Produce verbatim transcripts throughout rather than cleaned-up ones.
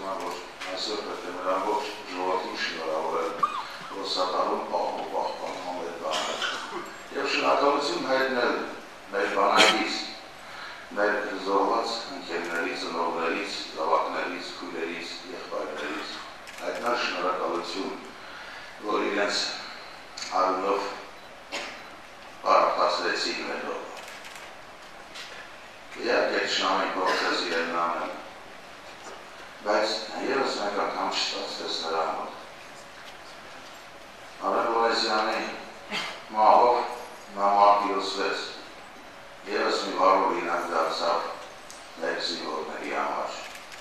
կազման, որ այսօր պետք է նրան ողջ ժողովրդին շնորհավորել, որ սատարում պահում ու պահպանում ամեն բանը։ Եվ շնորհակալություն հայտնել մեր բանակից, մեր զոհված ընկերներից, ծնողներից, զավակներից, քույրերից, եղբայրներից, հայտնալ շնորհակալություն, որ իրենց արունով պարարտացրեցին մերով։ Իհարկե չնամեն փոխել իրեն անել, բայց ևս մեկ անգամ չստացվեց նրա մոտ։ Արեն Որեսյանի մահով նա մարտիրոսվեց, ևս մի վարու իրենք դարձավ մեր զինվորների համար։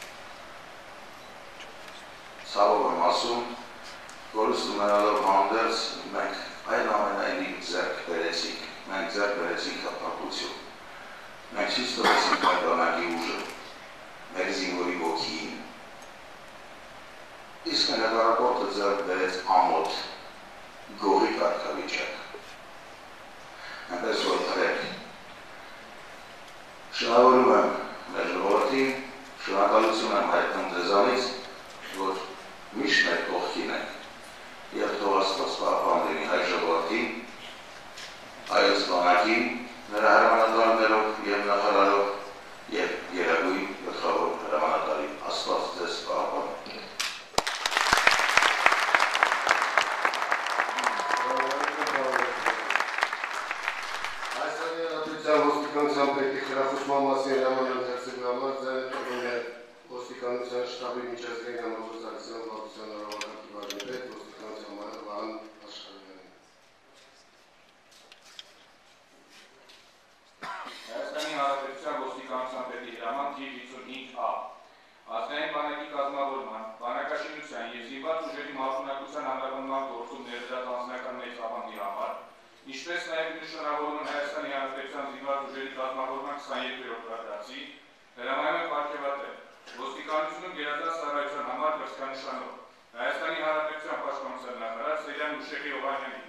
Ցավով եմ ասում, որս ունենալով հանդերձ մենք այն ամենայնիվ ձեռք բերեցինք, մենք ձեռք բերեցինք հպարտություն, մենք ցույց տվեցինք մեր բանակի ուժը, մեր զինվորի ոգին, իսկ հնարավորը ձեռք բերեց ամոթ, գողի կարգավիճակ, այնպես որ թրեք։ Շնորհավորում եմ մեր ժողովրդին, շնորհակալություն եմ հայտնում ձեզանից, որ միշտ մեր կողքին եք, և թող Աստված պահպանի հայ ժողովրդին, հայոց բանակին, նրա հրամանատարներով և նախարարով և գերագույն գլխավոր հրամանատարին, Աստված ձեզ պահպանի։ Ոստիկանության պետի խրախուսման մասին հրամանան դարձելու համար ձայնը տվում է ոստիկանության շտաբի միջազգային համագործակցության վարչության օրվակարգի բաժնի պետ ոստիկանության մանր Վահան Աշխարհյանին։ Հայաստանի Հանրապետության ոստիկանության պետի հրաման թիվ հինգ ա ազգային բանակի կազմավորման, բանակաշինության և զինված ուժերի մասնակցության հանրապետության գործում ներդրած անձնական մեծ ավանդի համար, ինչպես նաև նշանավորում են Հայաստանի Հանրապետության զինված ուժերի կազմավորման քսաներկու-րդ դարձի, հրամայում է պարգևատրել ոստիկանությունում գերազանց ծառայության համար կրծքանշանով Հայաստանի Հանրապետության պաշտպանության նախարար Սերյան Ուշեղի Հովհանյանին,